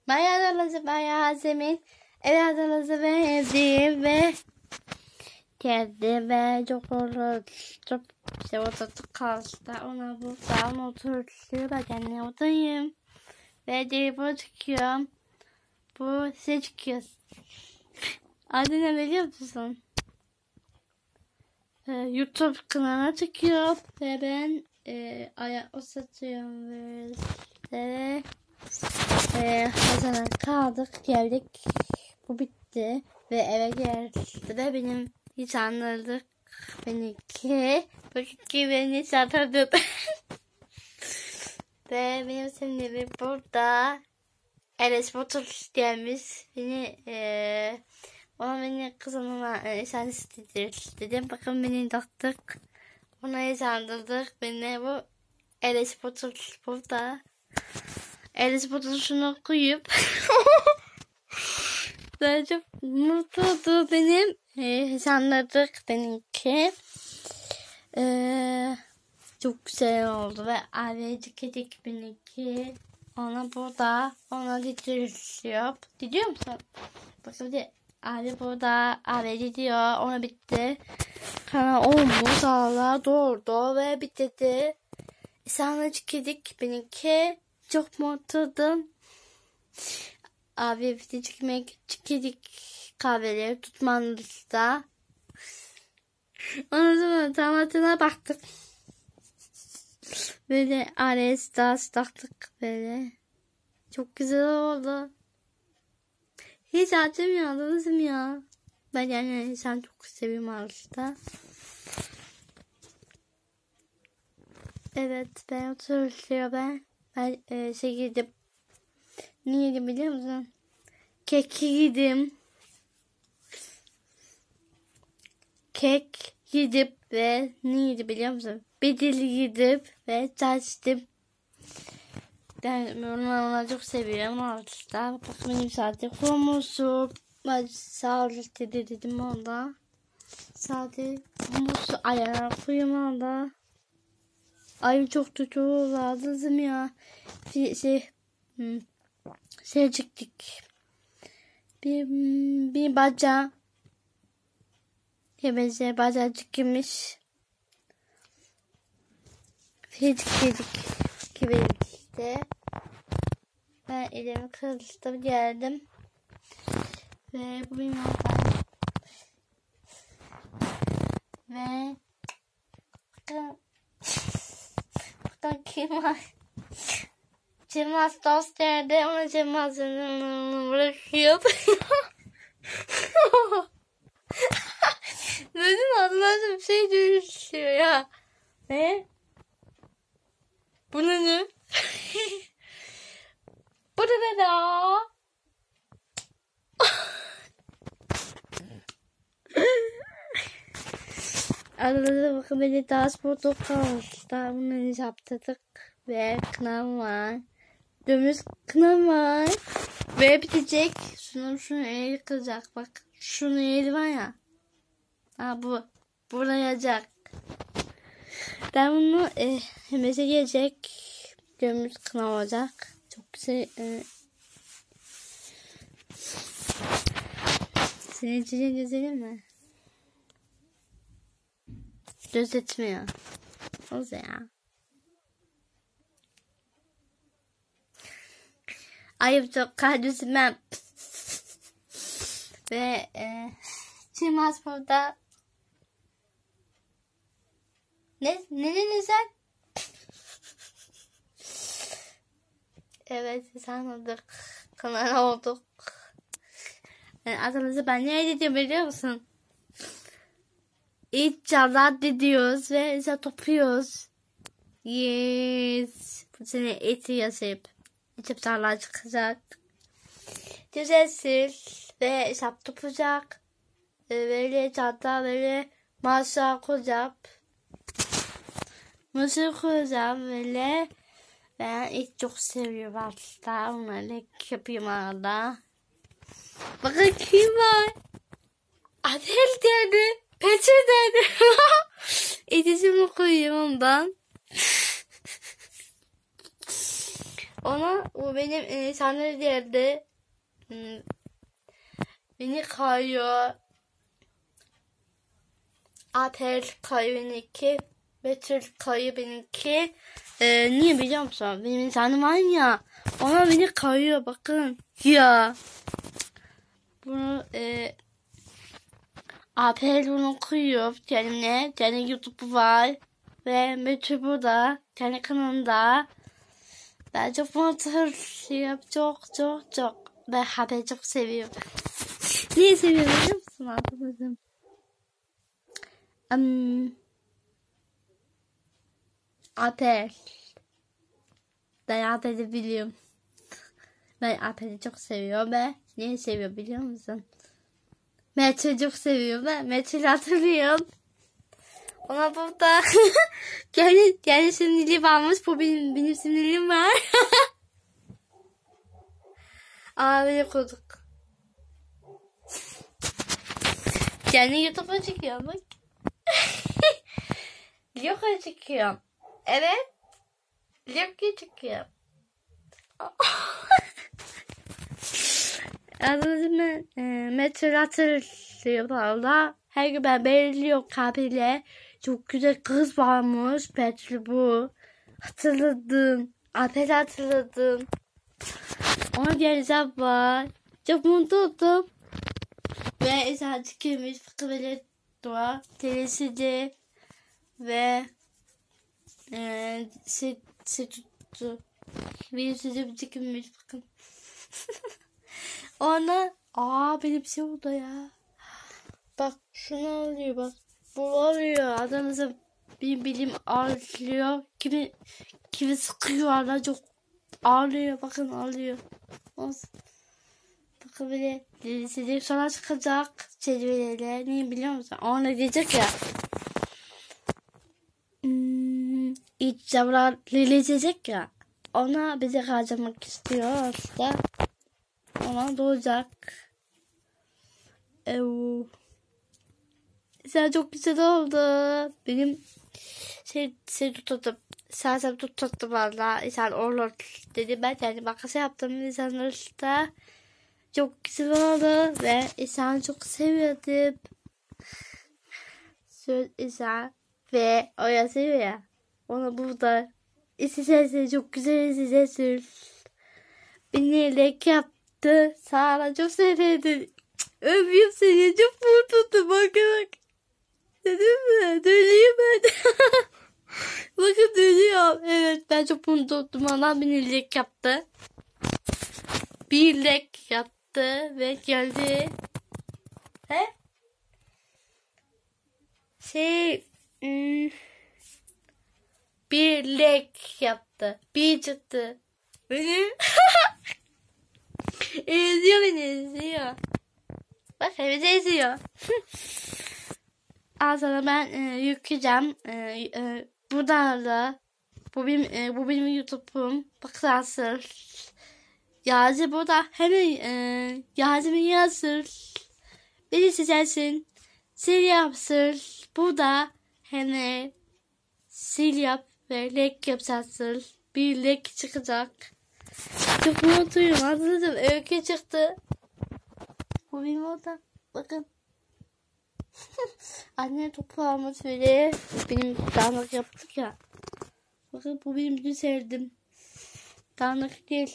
Bayağı zemin. Evladınızı verdim ve kendime çok uğraştım. İşte oturttuk kaldı. Ona buradan oturtuyor. Ben kendime oturayım. Ve telefonu çıkıyorum. Bu size çıkıyor. Adı ne biliyor musun? YouTube kanalına çıkıyor. Ve ben ayak satıyorum. Ve Hasan'a kaldık. Geldik. Bu bitti. Ve eve geldi. Ve benim hiç anladık. Benimki. Benimki beni satırdı. Ve benim seninle burada Enes Batur gelmiş. Beni kızımla esensidir dedim. Bakın beni taktık. Ona esandırdık. Beni bu Enes Batur burada. Enes Batur şunu koyup daha çok mutludu benim. Esandırdık benimki. Çok güzel oldu ve ailecek yedik benimki. Ona burada, ona gidiyor. Gidiyor musun? Bakın bir abi burada, abi gidiyor. Ona bitti. Kana olmuş, ağlar doğurdu ve bitti. Sanacık yedik benimki. Çok mutluydum. Abi bir yedik kahveleri tutmanızda. Ondan sonra tamatına baktık. Böyle ares dans taktık böyle. Çok güzel oldu. Hiç acımıyordunuz mu ya? Ben yani sen çok seviyorum aslında. Evet ben oturuyor ben. Ben gidip ne yedim biliyor musun? Kek yedim. Kek yedim ve ne yedim biliyor musun? Bedel yedim ve taştım. Ben onu çok seviyorum aslında. Bakın benim saati kurmuşum. Ben sağlıklı dedim onda. Saati kurmuşum. Ayağına koyayım onda. Ay çok tutuyor lazım ya. Şey çıktık. Bir bacağı. Gebeze bacağı çıkmış. Yedik. Gibi işte. Ben elimi kırdım geldim. Ve bu benim ortam. Ve bakın kim var? Cemaz dost nerede? Ona Cemaz'ın bırakıyor. Neden adına bir şey düşüyor ya? Ne? Bu ne? Bu ne da? Arada bakın beni daha sporda kaldı. Daha bunları yaptırdık. Ve kınam var. Dömüz kınam var. Ve bitecek. Şunu eli kıracak. Bak. Şunu eli var ya. Ha bu. Burayacak. Ben bunu hemese gelecek. Dömüz kınam olacak. Çok güzel. Senin için güzelim mi? Göz etmiyor. O ya. Ayıp çok kardeşim ben. Ve Çimaz burada. Ne dedin sen? Evet sanmadık. Kanal olduk. Yani adımızı ben ne ediyorum biliyor musun? İlk canlar diyoruz ve işte topluyoruz. Yes. Bu sene eti yazıp. İçip canlar çıkacak. Düzensiz ve hesap toplayacak. Böyle canlar böyle masa koyacağım. Masa koyacağım böyle. Ben et çok seviyorum aslında. Onları yapayım arada. Bakın kim var? Adel dedi. Peçe dedi. İletişimi koyayım ondan. Ona o benim insanları yerde beni kayıyor. Apel kayıyor benimki. Betül kayıyor benimki. Niye biliyor musun? Benim insanım var ya. Ona beni kayıyor bakın. Ya. Bunu Apel bunu koyuyor kendine. Kendi YouTube var. Ve Betül burada. Kendi kanalında. Ben çok mutluyum. Çok. Ben Apel'i çok seviyorum. Niye seviyorum biliyor musun? Anlamadım. Apel. Ben Apel'i biliyorum. Ben Apel'i çok seviyorum ve niye seviyorum biliyor musun? Metül'ü çok seviyorum ben. Metül'ü hatırlıyorum. Ona burada kendi sinirliği varmış. Bu benim sinirliğim var. Böyle kurduk. Kendi YouTube'a çıkıyorum bak. Lyok'a çıkıyorum. Evet. Lyok'a çıkıyorum. Adını Metül hatırlıyorlar. Her gün ben belirliyorum kabile. Çok güzel kız varmış. Betül bu. Hatırladım. Apel hatırladım. Ona geleceğim var. Çok mutlu oldum. Ve Esen çıkıyormuş. Fıkıbeler dua. Telesidi. Ve se tuttu. Benim sözüm çıkıyormuş. Bakın. Ona benim şey oldu ya. Bak şunu alıyor bak. Bu alıyor. Adamıza bilim ağrıyor. Kimi sıkıyor hala çok ağrıyor. Bakın ağrıyor. Olsun. Bakın böyle dedesi sonra çıkacak. Çevirele. Niye biliyor musun? Ona diyecek ya. İç zavrar diyecek ya. Ona bize harcamak istiyor aslında. Ona doğacak. Sen çok güzel oldu. Benim şey tuttum. Sen tuttum valla. Sen olur dedi. Ben yani makası yaptım insanlarla. Çok güzel oldu. Ve İnsan çok seviyordum. Söz İnsan. Ve o yazıyor ya. Ona burada. İsteysen çok güzel izleyeceksin. Beni lek yaptı. Sana çok sevdim. Öpüyorum seni. Çok mutluydum. Bak. Dedim mi? Dönüyor ben. Bakın dönüyor. Evet ben çok mutlu oldum. Ona beni lek yaptı. Bir lek yaptı ve geldi. He? Bir lek yaptı. Bir çıktı. Benim. Eziyor beni eziyor. Bak hepsi eziyor. Al sana ben yükleyeceğim. Buradan da bu benim YouTube'um. Bak nasıl. Yazı burada hemen yazımı yazır. Beni seçersin. Sil yapsın. Burada hemen sil yap ve lek yapacaksın. Bir lek çıkacak. Çok mutluyum. Anladım. Öykü çıktı. Bu benim orada. Bakın. Anne toprağımız böyle. Benim dağınık yaptık ya. Bakın bu benim dün sevdim. Dağınık değil.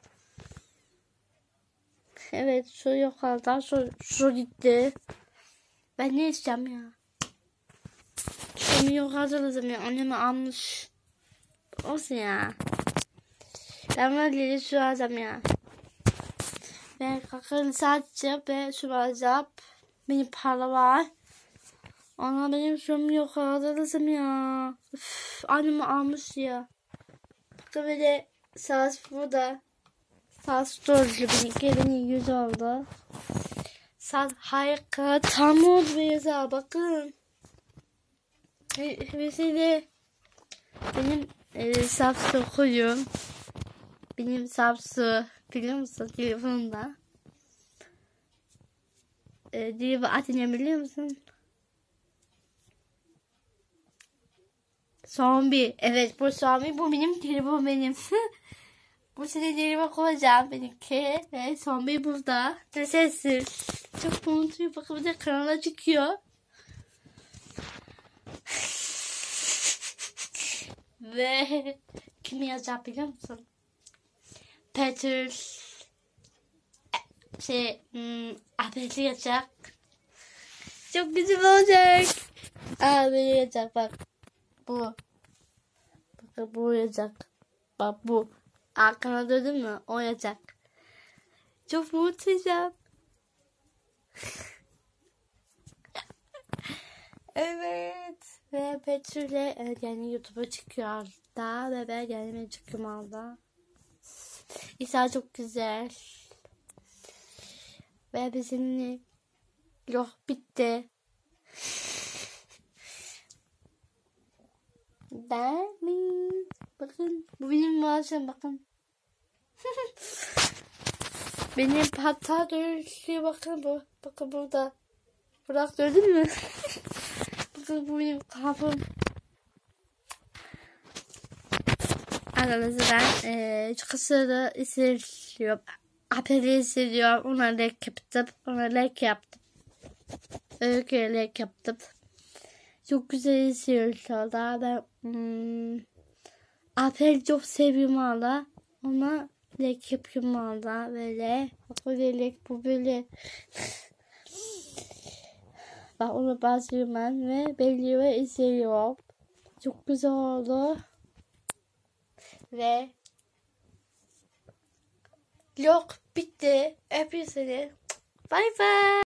Evet şu yukarıdan şu gitti. Ben ne isteyeceğim ya? Şunu yukarıda ya. Anneme almış. Olsun ya. Ben böyle şu alacağım ya. Ben kakırlı sadece ve şu alacağım. Benim para var. Ana benim şum yok lazım ya. Üf, annemi almış ya. Bakın böyle sağız burada. Sağız doğrucu benim 100 oldu. Sağ harika tam oldu beyza bakın. Mesela benim Samsung koyuyorum. Benim Samsung biliyor musun telefonumda? Diye atacağım biliyor musun? Zombie. Evet bu zombie bu benim telefon benim. Bu sinirlerime koyacağım benimki. Ve son bir burada. Ve sessiz. Çok mutluyum. Bakın bir de kanala çıkıyor. Ve kimi yazacak biliyor musun? Petrus Ahmet'i yazacak. Çok güzel olacak. Abi yazacak bak. Bu. Bakın bu yazacak. Bak bu. Arkana döndün mü? O yazacak. Çok mutluyum. Evet. Ve Betül'e yani YouTube'a çıkıyor da ve ben gelmeye çıkıyorum alda. İsa çok güzel. Ve bizimle yok bitti. Bakın bu benim maaşım bakın. Benim hatta dönüşüyor bakın bu. Bakın burada. Bırak gördün mü? Bakın bu benim kapım. Arkadaşlar ben çok kısa hissediyorum. Haberi hissediyorum. Ona like yaptım. Ona like yaptım. Öyle like yaptım. Çok güzel hissediyorum. Daha ben Apel'i çok seviyorum hala. Ona like yapıyorum hala. Böyle. Bak böyle bu böyle. Bak ona basıyorum ben ve belli ve izliyorum. Çok güzel oldu. Ve yok bitti. Öpüyorum seni. Bye bye.